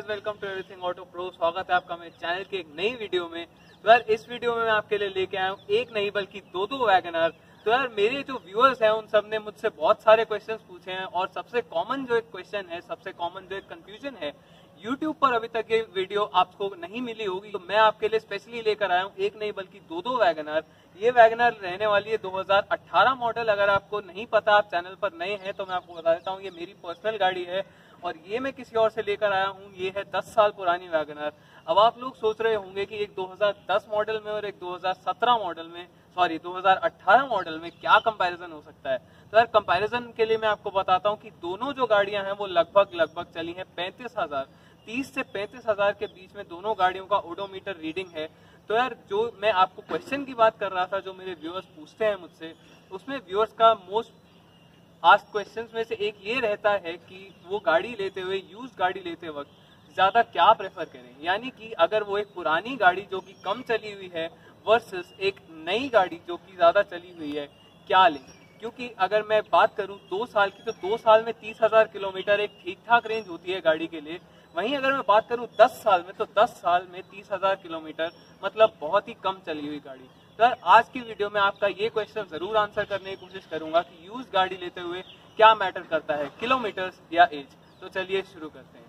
Welcome to everything auto pro. स्वागत है आपका मेरे चैनल के एक नई वीडियो में। तो यार इस वीडियो में मैं आपके लिए लेके आया हूँ एक नहीं बल्कि दो वैगनआर। तो यार मेरे जो व्यूअर्स हैं उन सब ने मुझसे बहुत सारे क्वेश्चंस पूछे हैं और सबसे कॉमन जो एक क्वेश्चन है, सबसे कॉमन जो एक कंफ्यूजन है, YouTube पर अभी तक ये वीडियो आपको नहीं मिली होगी, तो मैं आपके लिए स्पेशली लेकर आया हूँ एक नहीं बल्कि दो वैगनआर। ये वैगनआर रहने वाली है 2018 मॉडल। अगर आपको नहीं पता, आप चैनल पर नए हैं, तो मैं आपको बता देता हूँ ये मेरी पर्सनल गाड़ी है और ये मैं किसी और से लेकर आया हूँ। ये है 10 साल पुरानी वैगनआर। अब आप लोग सोच रहे होंगे कि एक 2010 मॉडल में और एक 2017 मॉडल में, सॉरी 2018 मॉडल में क्या कंपैरिजन हो सकता है। तो यार कंपैरिजन के लिए मैं आपको बताता हूँ कि दोनों जो गाड़ियां हैं वो लगभग चली हैं 35,000, 30 से 35,000 के बीच में दोनों गाड़ियों का ओडोमीटर रीडिंग है। तो यार जो मैं आपको क्वेश्चन की बात कर रहा था, जो मेरे व्यूअर्स पूछते हैं मुझसे, उसमें व्यूअर्स का मोस्ट आस्क्ड क्वेश्चंस में से एक ये रहता है कि वो गाड़ी लेते हुए, यूज गाड़ी लेते वक्त ज्यादा क्या प्रेफर करें। यानी कि अगर वो एक पुरानी गाड़ी जो कि कम चली हुई है वर्सेस एक नई गाड़ी जो कि ज्यादा चली हुई है, क्या लें। क्योंकि अगर मैं बात करूं 2 साल की, तो 2 साल में 30,000 किलोमीटर एक ठीक ठाक रेंज होती है गाड़ी के लिए। वहीं अगर मैं बात करूं 10 साल में, तो 10 साल में 30,000 किलोमीटर मतलब बहुत ही कम चली हुई गाड़ी। तो यार आज की वीडियो में आपका ये क्वेश्चन जरूर आंसर करने की कोशिश करूंगा कि यूज गाड़ी लेते हुए क्या मैटर करता है, किलोमीटर्स या एज। तो चलिए शुरू करते हैं।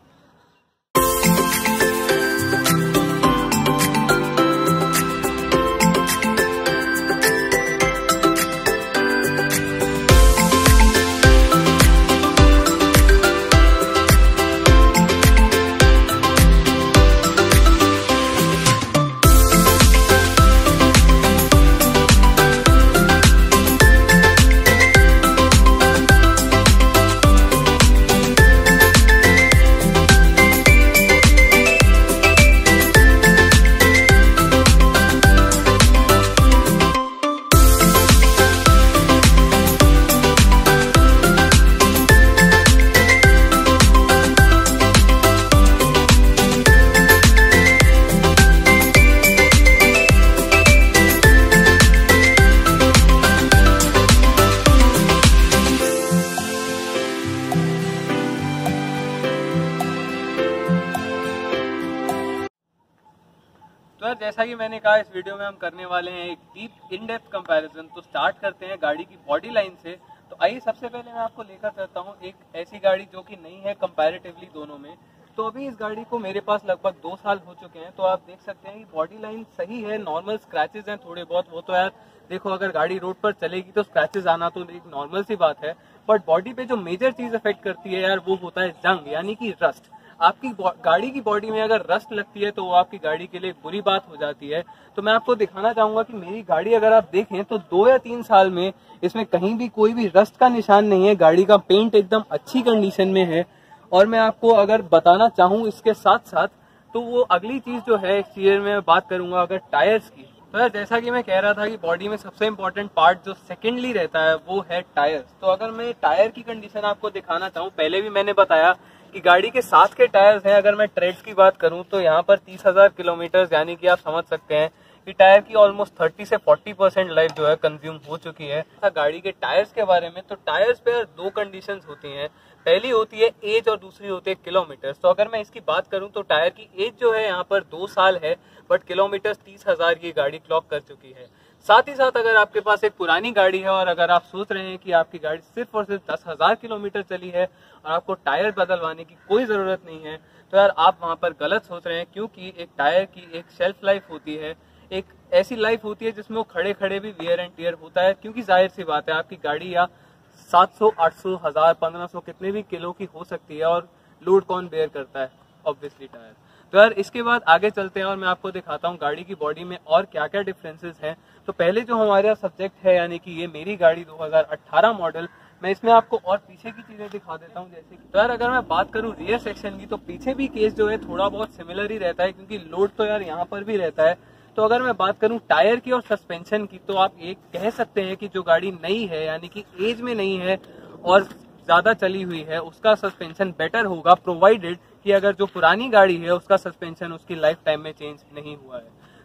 तो यार जैसा कि मैंने कहा, इस वीडियो में हम करने वाले हैं एक डीप इन डेप्थ कंपैरिजन। तो स्टार्ट करते हैं गाड़ी की बॉडी लाइन से। तो आइए सबसे पहले मैं आपको लेकर चलता हूँ एक ऐसी गाड़ी जो कि नई है कंपैरेटिवली दोनों में। तो अभी इस गाड़ी को मेरे पास लगभग 2 साल हो चुके हैं। तो आप देख सकते हैं कि बॉडी लाइन सही है, नॉर्मल स्क्रैचेस हैं थोड़े बहुत। वो तो यार देखो, अगर गाड़ी रोड पर चलेगी तो स्क्रैचेस आना तो एक नॉर्मल सी बात है। बट बॉडी पे जो मेजर चीज अफेक्ट करती है यार, वो होता है जंग, यानी कि रस्ट। आपकी गाड़ी की बॉडी में अगर रस्ट लगती है तो वो आपकी गाड़ी के लिए बुरी बात हो जाती है। तो मैं आपको दिखाना चाहूंगा कि मेरी गाड़ी अगर आप देखें तो 2 या 3 साल में इसमें कहीं भी कोई भी रस्ट का निशान नहीं है। गाड़ी का पेंट एकदम अच्छी कंडीशन में है। और मैं आपको अगर बताना चाहूँ इसके साथ साथ, तो वो अगली चीज जो है, एक चीज में बात करूंगा अगर टायर्स की। तो यार जैसा कि मैं कह रहा था कि बॉडी में सबसे इम्पोर्टेंट पार्ट जो सेकेंडली रहता है वो है टायर्स। तो अगर मैं टायर की कंडीशन आपको दिखाना चाहूँ, पहले भी मैंने बताया कि गाड़ी के साथ के टायर्स हैं। अगर मैं ट्रेड्स की बात करूं तो यहाँ पर 30,000 किलोमीटर, यानी कि आप समझ सकते हैं कि टायर की ऑलमोस्ट 30 से 40% लाइफ जो है कंज्यूम हो चुकी है। गाड़ी के टायर्स के बारे में, तो टायर्स पे 2 कंडीशंस होती हैं। पहली होती है एज और दूसरी होती है किलोमीटर। तो अगर मैं इसकी बात करूं तो टायर की एज जो है यहाँ पर 2 साल है, बट किलोमीटर 30,000 की गाड़ी क्लॉक कर चुकी है। साथ ही साथ अगर आपके पास एक पुरानी गाड़ी है और अगर आप सोच रहे हैं कि आपकी गाड़ी सिर्फ और सिर्फ 10,000 किलोमीटर चली है और आपको टायर बदलवाने की कोई जरूरत नहीं है, तो यार आप वहां पर गलत सोच रहे हैं। क्योंकि एक टायर की एक शेल्फ लाइफ होती है, एक ऐसी लाइफ होती है जिसमें वो खड़े खड़े भी वियर एंड टियर होता है। क्योंकि जाहिर सी बात है, आपकी गाड़ी या 700, 800, 1000, 1500 कितने भी किलो की हो सकती है और लोड कौन बेयर करता है, ऑब्वियसली टायर। तो यार इसके बाद आगे चलते हैं और मैं आपको दिखाता हूँ गाड़ी की बॉडी में और क्या क्या डिफरेंसेस हैं। तो पहले जो हमारा सब्जेक्ट है, यानी कि ये मेरी गाड़ी 2018 मॉडल, मैं इसमें आपको और पीछे की चीजें दिखा देता हूँ। जैसे कि तो यार अगर मैं बात करूँ रियर सेक्शन की, तो पीछे भी केस जो है थोड़ा बहुत सिमिलर ही रहता है, क्योंकि लोड तो यार यहाँ पर भी रहता है। तो अगर मैं बात करूं टायर की और सस्पेंशन की, तो आप एक कह सकते हैं कि जो गाड़ी नई है, यानी कि एज में नई है और ज्यादा चली हुई है, उसका सस्पेंशन बेटर होगा, प्रोवाइडेड कि अगर जो पुरानी गाड़ी है उसका सस्पेंशन उसकी लाइफ टाइम में चेंज नहीं हुआ है।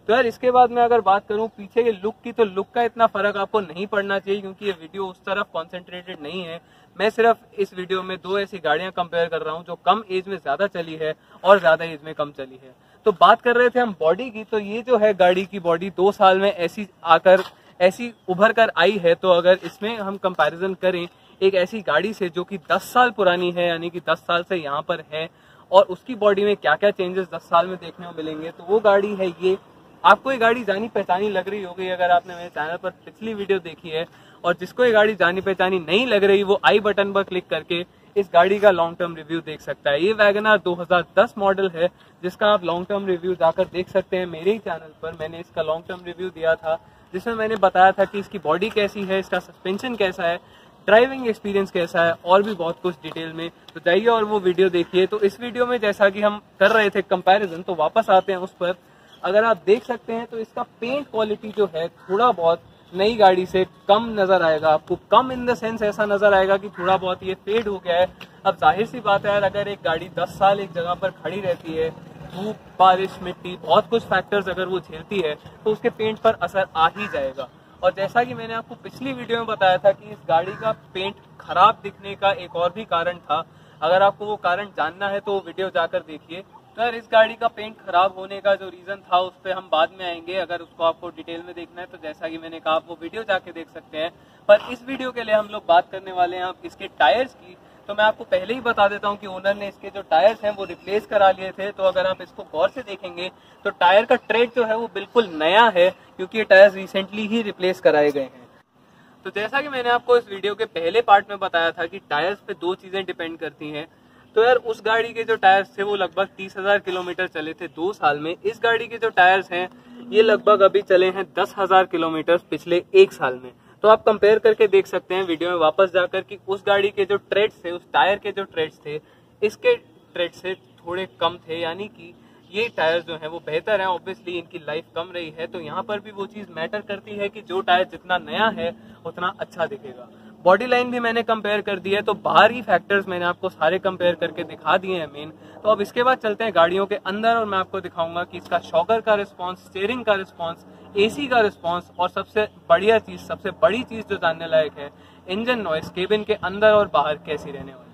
तो यार इसके बाद मैं अगर बात करूं पीछे के लुक की, तो लुक का इतना फर्क आपको नहीं पड़ना चाहिए क्योंकि ये वीडियो उस तरफ कॉन्सेंट्रेटेड नहीं है। मैं सिर्फ इस वीडियो में 2 ऐसी गाड़ियां कंपेयर कर रहा हूं जो कम एज में ज्यादा चली है और ज्यादा एज में कम चली है। तो बात कर रहे थे हम बॉडी की, तो ये जो है गाड़ी की बॉडी 2 साल में ऐसी उभर कर आई है। तो अगर इसमें हम कंपैरिजन करें एक ऐसी गाड़ी से जो कि 10 साल पुरानी है, यानी कि 10 साल से यहाँ पर है, और उसकी बॉडी में क्या क्या चेंजेस 10 साल में देखने को मिलेंगे, तो वो गाड़ी है ये। आपको ये गाड़ी जानी पहचानी लग रही होगी अगर आपने मेरे चैनल पर पिछली वीडियो देखी है, और जिसको ये गाड़ी जानी पहचानी नहीं लग रही वो आई बटन पर क्लिक करके इस गाड़ी का लॉन्ग टर्म रिव्यू देख सकता है। ये वैगनआर 2010 मॉडल है जिसका आप लॉन्ग टर्म रिव्यू जाकर देख सकते हैं। मेरे ही चैनल पर मैंने इसका लॉन्ग टर्म रिव्यू दिया था जिसमें मैंने बताया था कि इसकी बॉडी कैसी है, इसका सस्पेंशन कैसा है, ड्राइविंग एक्सपीरियंस कैसा है, और भी बहुत कुछ डिटेल में। तो जाइए और वो वीडियो देखिए। तो इस वीडियो में जैसा कि हम कर रहे थे कंपैरिजन, तो वापस आते हैं उस पर। अगर आप देख सकते हैं तो इसका पेंट क्वालिटी जो है थोड़ा बहुत नई गाड़ी से कम नजर आएगा आपको। कम इन द सेंस ऐसा नजर आएगा कि थोड़ा बहुत ये फेड हो गया है। अब जाहिर सी बात है यार, अगर एक गाड़ी 10 साल एक जगह पर खड़ी रहती है, धूप, बारिश, मिट्टी, बहुत कुछ फैक्टर्स अगर वो झेलती है तो उसके पेंट पर असर आ ही जाएगा। और जैसा कि मैंने आपको पिछली वीडियो में बताया था कि इस गाड़ी का पेंट खराब दिखने का एक और भी कारण था। अगर आपको वो कारण जानना है तो वो वीडियो जाकर देखिए। तो यार इस गाड़ी का पेंट खराब होने का जो रीजन था उस पर हम बाद में आएंगे। अगर उसको आपको डिटेल में देखना है तो जैसा कि मैंने कहा आप वो वीडियो जाके देख सकते हैं। पर इस वीडियो के लिए हम लोग बात करने वाले हैं अब इसके टायर्स की। तो मैं आपको पहले ही बता देता हूं कि ओनर ने इसके जो टायर्स हैं वो रिप्लेस करा लिए थे। तो अगर आप इसको गौर से देखेंगे तो टायर का ट्रेड जो है वो बिल्कुल नया है क्योंकि ये टायर्स रिसेंटली ही रिप्लेस कराए गए हैं। तो जैसा कि मैंने आपको इस वीडियो के पहले पार्ट में बताया था कि टायर्स पे 2 चीजें डिपेंड करती हैं। तो यार उस गाड़ी के जो टायर्स थे वो लगभग 30,000 किलोमीटर चले थे 2 साल में। इस गाड़ी के जो टायर्स हैं ये लगभग अभी चले हैं 10,000 किलोमीटर पिछले 1 साल में। तो आप कंपेयर करके देख सकते हैं वीडियो में वापस जाकर कि उस गाड़ी के जो ट्रेड्स थे, उस टायर के जो ट्रेड्स थे, इसके ट्रेड से थोड़े कम थे, यानी कि ये टायर जो है वो बेहतर है। ऑब्वियसली इनकी लाइफ कम रही है, तो यहाँ पर भी वो चीज मैटर करती है कि जो टायर जितना नया है उतना अच्छा दिखेगा। बॉडी लाइन भी मैंने कंपेयर कर दी है, तो बाहरी फैक्टर्स मैंने आपको सारे कंपेयर करके दिखा दिए हैं मेन। तो अब इसके बाद चलते हैं गाड़ियों के अंदर और मैं आपको दिखाऊंगा कि इसका शॉकर का रिस्पॉन्स, स्टीयरिंग का रिस्पॉन्स, एसी का रिस्पॉन्स, और सबसे बढ़िया चीज, सबसे बड़ी चीज जो जानने लायक है, इंजन नॉइस केबिन के अंदर और बाहर कैसी रहने वाली है।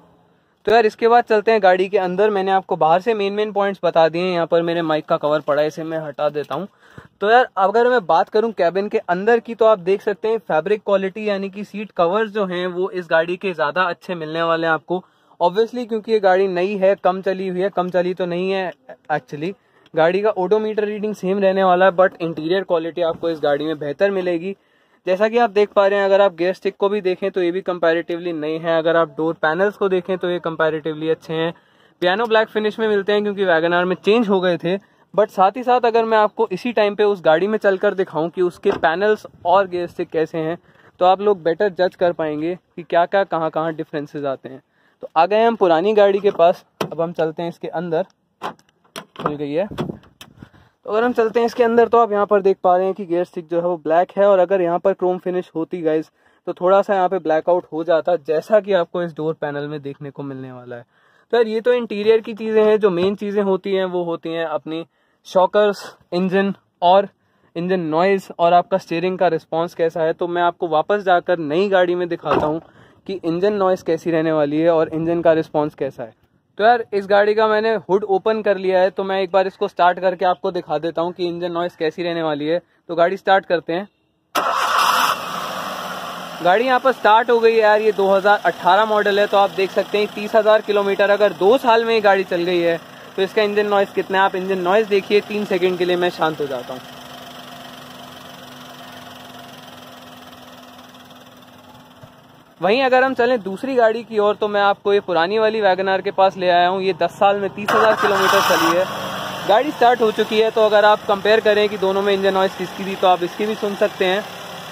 तो यार इसके बाद चलते हैं गाड़ी के अंदर। मैंने आपको बाहर से मेन पॉइंट्स बता दिए हैं। यहाँ पर मेरे माइक का कवर पड़ा है, इसे मैं हटा देता हूँ। तो यार अगर मैं बात करूं कैबिन के अंदर की, तो आप देख सकते हैं फैब्रिक क्वालिटी, यानी कि सीट कवर्स जो हैं वो इस गाड़ी के ज्यादा अच्छे मिलने वाले हैं आपको। ऑब्वियसली क्योंकि ये गाड़ी नई है, कम चली हुई है, कम चली तो नहीं है एक्चुअली। गाड़ी का ओडोमीटर रीडिंग सेम रहने वाला है, बट इंटीरियर क्वालिटी आपको इस गाड़ी में बेहतर मिलेगी। जैसा कि आप देख पा रहे हैं, अगर आप गियर स्टिक को भी देखें तो ये भी कंपैरेटिवली नई है। अगर आप डोर पैनल्स को देखें तो ये कंपैरेटिवली अच्छे हैं। पियानो ब्लैक फिनिश में मिलते हैं क्योंकि वैगनआर में चेंज हो गए थे। बट साथ ही साथ अगर मैं आपको इसी टाइम पे उस गाड़ी में चलकर दिखाऊं कि उसके पैनल्स और गियर स्टिक कैसे हैं, तो आप लोग बेटर जज कर पाएंगे कि क्या क्या कहाँ डिफरेंसेस आते हैं। तो आ गए हम पुरानी गाड़ी के पास, अब हम चलते हैं इसके अंदर। खुल गई है। तो अगर हम चलते हैं इसके अंदर तो आप यहाँ पर देख पा रहे हैं कि गियर स्टिक जो है वो ब्लैक है, और अगर यहाँ पर क्रोम फिनिश होती गाइज तो थोड़ा सा यहाँ पे ब्लैकआउट हो जाता, जैसा कि आपको इस डोर पैनल में देखने को मिलने वाला है। तो यार ये तो इंटीरियर की चीजें हैं। जो मेन चीजें होती हैं वो होती हैं अपनी शॉकर्स, इंजन और इंजन नॉइज, और आपका स्टीयरिंग का रिस्पॉन्स कैसा है। तो मैं आपको वापस जाकर नई गाड़ी में दिखाता हूँ कि इंजन नॉइज कैसी रहने वाली है और इंजन का रिस्पॉन्स कैसा है। तो यार इस गाड़ी का मैंने हुड ओपन कर लिया है, तो मैं एक बार इसको स्टार्ट करके आपको दिखा देता हूँ कि इंजन नॉइज कैसी रहने वाली है। तो गाड़ी स्टार्ट करते हैं। गाड़ी यहाँ पर स्टार्ट हो गई है। यार ये 2018 मॉडल है, तो आप देख सकते हैं 30,000 किलोमीटर अगर 2 साल में ये गाड़ी चल गई है तो इसका इंजन नॉइज कितना है। आप इंजन नॉइज देखिए। 3 सेकंड के लिए मैं शांत हो जाता हूँ। वहीं अगर हम चलें दूसरी गाड़ी की ओर, तो मैं आपको ये पुरानी वाली वैगनआर के पास ले आया हूँ। ये 10 साल में 30,000 किलोमीटर चली है। गाड़ी स्टार्ट हो चुकी है। तो अगर आप कंपेयर करें कि दोनों में इंजन नॉइज किसकी थी, तो आप इसकी भी सुन सकते हैं।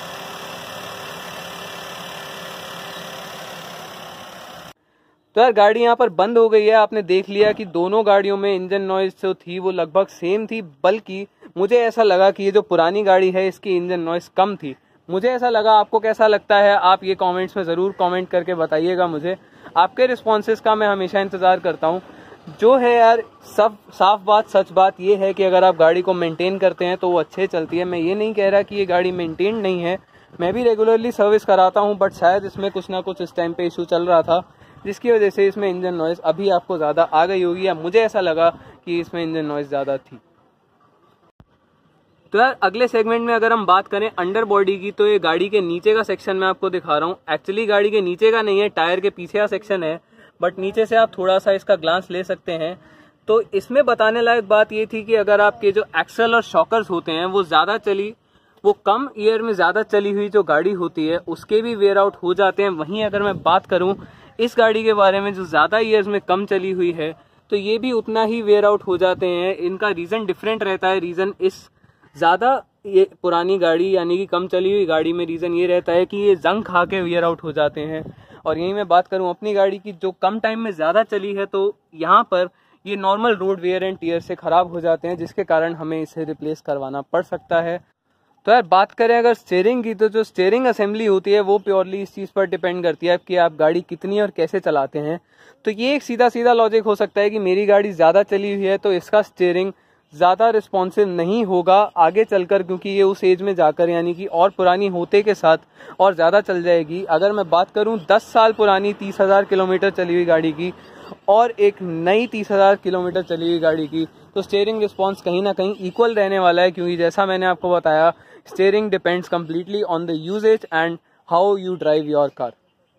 तो यार गाड़ी यहाँ पर बंद हो गई है। आपने देख लिया कि दोनों गाड़ियों में इंजन नॉइज जो थी वो लगभग सेम थी, बल्कि मुझे ऐसा लगा कि ये जो पुरानी गाड़ी है इसकी इंजन नॉइज कम थी। मुझे ऐसा लगा। आपको कैसा लगता है आप ये कमेंट्स में ज़रूर कमेंट करके बताइएगा मुझे। आपके रिस्पॉन्सेस का मैं हमेशा इंतज़ार करता हूँ। जो है यार, सब साफ बात सच बात ये है कि अगर आप गाड़ी को मेंटेन करते हैं तो वो अच्छे चलती है। मैं ये नहीं कह रहा कि ये गाड़ी मेंटेन नहीं है, मैं भी रेगुलरली सर्विस कराता हूँ, बट शायद इसमें कुछ ना कुछ इस टाइम पे इशू चल रहा था जिसकी वजह से इसमें इंजन नॉइज अभी आपको ज़्यादा आ गई होगी, या मुझे ऐसा लगा कि इसमें इंजन नॉइज ज़्यादा थी। तो यार अगले सेगमेंट में अगर हम बात करें अंडर बॉडी की, तो ये गाड़ी के नीचे का सेक्शन मैं आपको दिखा रहा हूँ। एक्चुअली गाड़ी के नीचे का नहीं है, टायर के पीछे का सेक्शन है, बट नीचे से आप थोड़ा सा इसका ग्लांस ले सकते हैं। तो इसमें बताने लायक बात ये थी कि अगर आपके जो एक्सल और शॉकर्स होते हैं वो कम ईयर में ज़्यादा चली हुई जो गाड़ी होती है उसके भी वेयर आउट हो जाते हैं। वहीं अगर मैं बात करूँ इस गाड़ी के बारे में जो ज़्यादा ईयर्स में कम चली हुई है, तो ये भी उतना ही वेयर आउट हो जाते हैं। इनका रीज़न डिफरेंट रहता है। रीज़न इस ज़्यादा ये पुरानी गाड़ी यानी कि कम चली हुई गाड़ी में रीज़न ये रहता है कि ये जंग खा के वेयर आउट हो जाते हैं। और यही मैं बात करूं अपनी गाड़ी की जो कम टाइम में ज़्यादा चली है, तो यहाँ पर ये normal road wear and tear से ख़राब हो जाते हैं, जिसके कारण हमें इसे रिप्लेस करवाना पड़ सकता है। तो यार बात करें अगर स्टीयरिंग की, तो जो स्टीयरिंग असेंबली होती है वो प्योरली इस चीज़ पर डिपेंड करती है कि आप गाड़ी कितनी और कैसे चलाते हैं। तो ये एक सीधा सीधा लॉजिक हो सकता है कि मेरी गाड़ी ज़्यादा चली हुई है तो इसका स्टीयरिंग ज़्यादा रिस्पॉन्सिव नहीं होगा आगे चलकर, क्योंकि ये उस एज में जाकर यानी कि और पुरानी होते के साथ और ज़्यादा चल जाएगी। अगर मैं बात करूं 10 साल पुरानी 30,000 किलोमीटर चली हुई गाड़ी की और एक नई 30,000 किलोमीटर चली हुई गाड़ी की, तो स्टीयरिंग रिस्पॉन्स कहीं ना कहीं इक्वल रहने वाला है, क्योंकि जैसा मैंने आपको बताया steering depends completely on the usage and how you drive your car.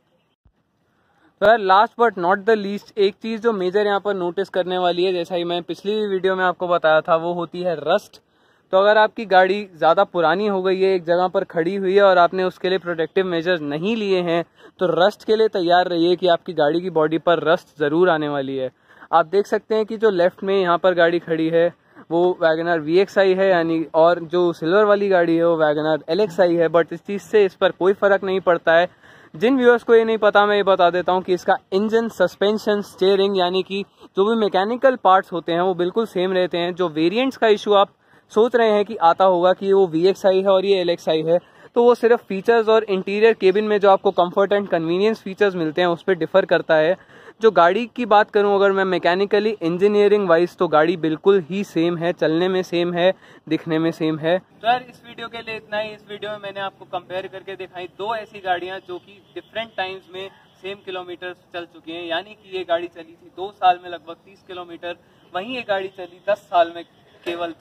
तो यार last but not the least एक चीज़ जो मेजर यहाँ पर नोटिस करने वाली है, जैसा ही मैं पिछली वीडियो में आपको बताया था, वो होती है रस्ट। तो अगर आपकी गाड़ी ज़्यादा पुरानी हो गई है, एक जगह पर खड़ी हुई है और आपने उसके लिए प्रोटेक्टिव मेजर्स नहीं लिए हैं, तो रस्ट के लिए तैयार रहिए कि आपकी गाड़ी की बॉडी पर रस्ट ज़रूर आने वाली है। आप देख सकते हैं कि जो लेफ्ट में यहाँ पर गाड़ी खड़ी है वो वैगनर VXI है, यानी और जो सिल्वर वाली गाड़ी है वो वैगनर LXI है, बट इस चीज़ से इस पर कोई फ़र्क नहीं पड़ता है। जिन व्यूअर्स को ये नहीं पता, मैं ये बता देता हूँ कि इसका इंजन, सस्पेंशन, स्टीयरिंग यानी कि जो भी मैकेनिकल पार्ट्स होते हैं वो बिल्कुल सेम रहते हैं। जो वेरिएंट्स का इशू आप सोच रहे हैं कि आता होगा कि वो VXI है और ये LXI है, तो वो सिर्फ फीचर्स और इंटीरियर केबिन में जो आपको कंफर्ट एंड कन्वीनियंस फीचर्स मिलते हैं उस पर डिफर करता है। जो गाड़ी की बात करूं अगर मैं मैकेनिकली इंजीनियरिंग वाइज, तो गाड़ी बिल्कुल ही सेम है, चलने में सेम है, दिखने में सेम है। तो यार इस वीडियो के लिए इतना ही। इस वीडियो में मैंने आपको कंपेयर करके दिखाई दो ऐसी गाड़ियां जो कि डिफरेंट टाइम्स में सेम किलोमीटर चल चुकी हैं। यानी कि ये गाड़ी चली थी 2 साल में लगभग 30 किलोमीटर, वहीं ये गाड़ी चली 10 साल में केवल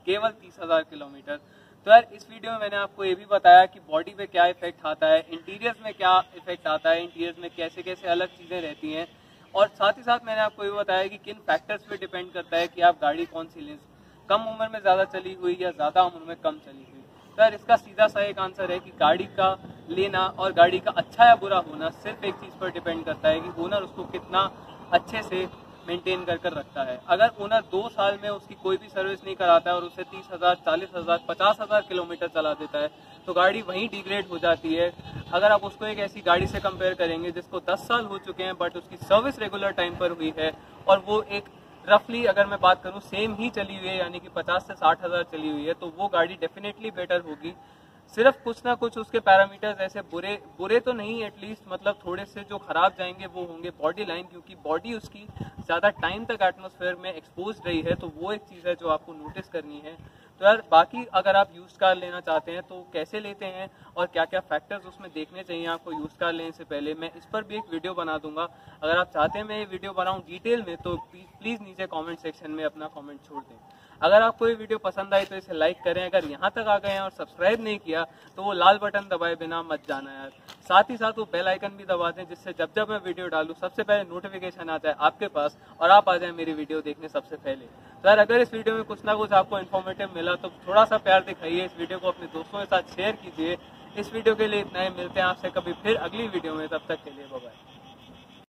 30,000 किलोमीटर। तो यार इस वीडियो में मैंने आपको ये भी बताया कि बॉडी पे क्या इफेक्ट आता है, इंटीरियर्स में क्या इफेक्ट आता है, इंटीरियर्स में कैसे कैसे अलग चीज़ें रहती हैं, और साथ ही साथ मैंने आपको ये बताया कि किन फैक्टर्स पे डिपेंड करता है कि आप गाड़ी कौन सी लें, कम उम्र में ज़्यादा चली हुई या ज़्यादा उम्र में कम चली हुई। तो यार इसका सीधा सा एक आंसर है कि गाड़ी का लेना और गाड़ी का अच्छा या बुरा होना सिर्फ एक चीज़ पर डिपेंड करता है कि ओनर उसको कितना अच्छे से मेंटेन कर रखता है। अगर ओनर 2 साल में उसकी कोई भी सर्विस नहीं कराता है और उसे 30,000, 40,000, 50,000 किलोमीटर चला देता है, तो गाड़ी वहीं डिग्रेड हो जाती है। अगर आप उसको एक ऐसी गाड़ी से कंपेयर करेंगे जिसको 10 साल हो चुके हैं बट उसकी सर्विस रेगुलर टाइम पर हुई है और वो एक रफली अगर मैं बात करूं सेम ही चली हुई है यानी कि 50 से 60,000 चली हुई है, तो वो गाड़ी डेफिनेटली बेटर होगी। सिर्फ कुछ ना कुछ उसके पैरामीटर्स ऐसे बुरे तो नहीं, एटलीस्ट मतलब थोड़े से जो खराब जाएंगे वो होंगे बॉडी लाइन, क्योंकि बॉडी उसकी ज़्यादा टाइम तक एटमॉस्फेयर में एक्सपोज रही है, तो वो एक चीज़ है जो आपको नोटिस करनी है। तो यार बाकी अगर आप यूज्ड कार लेना चाहते हैं तो कैसे लेते हैं और क्या क्या फैक्टर्स उसमें देखने चाहिए आपको यूज्ड कार लेने से पहले, मैं इस पर भी एक वीडियो बना दूंगा। अगर आप चाहते हैं मैं ये वीडियो बनाऊं डिटेल में तो प्लीज़ नीचे कमेंट सेक्शन में अपना कमेंट छोड़ दें। अगर आपको ये वीडियो पसंद आई तो इसे लाइक करें, अगर यहाँ तक आ गए हैं और सब्सक्राइब नहीं किया तो वो लाल बटन दबाए बिना मत जाना यार। साथ ही साथ वो बेल आइकन भी दबा दें जिससे जब जब मैं वीडियो डालूं सबसे पहले नोटिफिकेशन आता है आपके पास और आप आ जाए मेरी वीडियो देखने सबसे पहले। तो यार अगर इस वीडियो में कुछ ना कुछ आपको इन्फॉर्मेटिव मिला तो थोड़ा सा प्यार दिखाइए, इस वीडियो को अपने दोस्तों के साथ शेयर कीजिए। इस वीडियो के लिए इतना ही, मिलते हैं आपसे कभी फिर अगली वीडियो में, तब तक के लिए बाय बाय।